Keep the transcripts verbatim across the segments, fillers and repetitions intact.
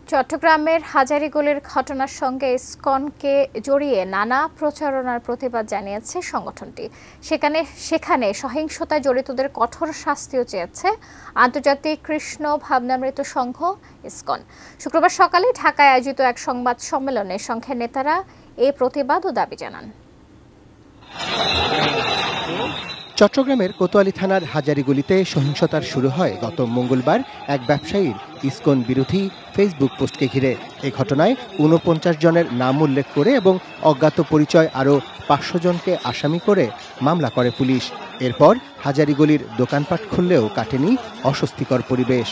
চট্টগ্রামের হাজারি গোলের ঘটনার সঙ্গে ইসকনকে জড়িয়ে নানা প্রচারণার প্রতিবাদ জানিয়েছে সংগঠনটি। সেখানে সেখানে সহিংসতায় জড়িতদের কঠোর শাস্তিও চেয়েছে আন্তর্জাতিক কৃষ্ণ ভাবনামৃত সংঘ ইসকন। শুক্রবার সকালে ঢাকায় আয়োজিত এক সংবাদ সম্মেলনে সংঘের নেতারা এই প্রতিবাদ ও দাবি জানান। চট্টগ্রামের কোতোয়ালি থানার হাজারিগলিতে সহিংসতার শুরু হয় গত মঙ্গলবার এক ব্যবসায়ীর ইসকন বিরোধী ফেসবুক পোস্টকে ঘিরে। এই ঘটনায় ঊনপঞ্চাশ জনের নাম উল্লেখ করে এবং অজ্ঞাত পরিচয় আরও পাঁচশো জনকে আসামি করে মামলা করে পুলিশ। এরপর হাজারিগলির দোকানপাট খুললেও কাটেনি অস্বস্তিকর পরিবেশ।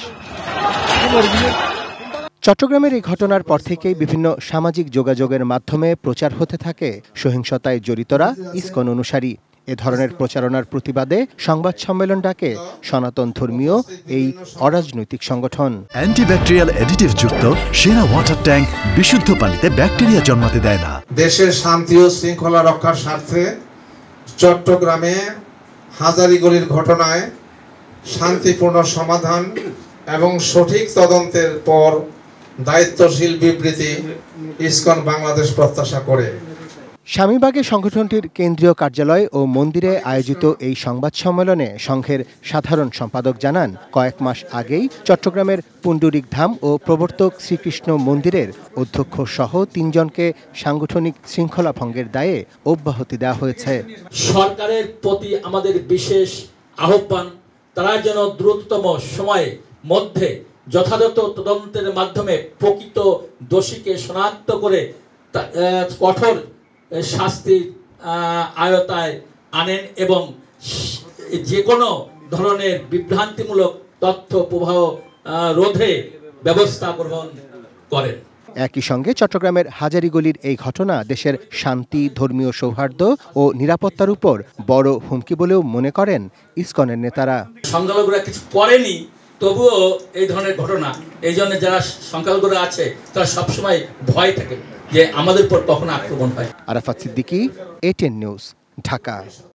চট্টগ্রামের এই ঘটনার পর থেকেই বিভিন্ন সামাজিক যোগাযোগের মাধ্যমে প্রচার হতে থাকে সহিংসতায় জড়িতরা ইসকন অনুসারী। এ ধরনের প্রচারণার প্রতিবাদে সংবাদ সম্মেলন ডাকে সনাতন ধর্মীয় এই অরাজনৈতিক সংগঠন। অ্যান্টিব্যাকটেরিয়াল অ্যাডিটিভ যুক্ত সেরা ওয়াটার ট্যাঙ্ক বিশুদ্ধ পানিতে ব্যাকটেরিয়া জন্মাতে দেয় না। দেশের শান্তি ও শৃঙ্খলা রক্ষার স্বার্থে চট্টগ্রামে হাজারিগলির ঘটনায় শান্তিপূর্ণ সমাধান এবং সঠিক তদন্তের পর দায়িত্বশীল বিবৃতি ইসকন বাংলাদেশ প্রত্যাশা করে। স্বামীবাগে সংগঠনটির কেন্দ্রীয় কার্যালয় ও মন্দিরে আয়োজিত এই সংবাদ সম্মেলনে সংঘের সাধারণ সম্পাদক জানান, কয়েক মাস আগেই চট্টগ্রামের পুণ্ডরিক ধাম ও প্রবর্তক শ্রীকৃষ্ণ মন্দিরের অধ্যক্ষ সহ তিনজনকে সাংগঠনিক শৃঙ্খলা ভঙ্গের দায়ে অব্যাহতি দেওয়া হয়েছে। সরকারের প্রতি আমাদের বিশেষ আহ্বান, তারা যেন দ্রুততম সময়ে মধ্যে যথাযথ তদন্তের মাধ্যমে প্রকৃত দোষীকে শনাক্ত করে কঠোর শাস্তির আয়তায় আনেন এবং যে কোনো ধরনের বিভ্রান্তিমূলক তথ্য প্রবাহ রোধে ব্যবস্থা গ্রহণ করেন। একই সঙ্গে চট্টগ্রামের হাজারিগলির এই ঘটনা দেশের শান্তি, ধর্মীয় সৌহার্দ্য ও নিরাপত্তার উপর বড় হুমকি বলেও মনে করেন ইসকনের নেতারা। সংখ্যালঘুরা কিছু করেনি, তবুও এই ধরনের ঘটনা, এই জন্য যারা সংখ্যালঘুরা আছে তারা সবসময় ভয় থাকে যে আমাদের উপর কখনো আক্রমণ হয়। Arafat Siddiqui, ATN news, Dhaka.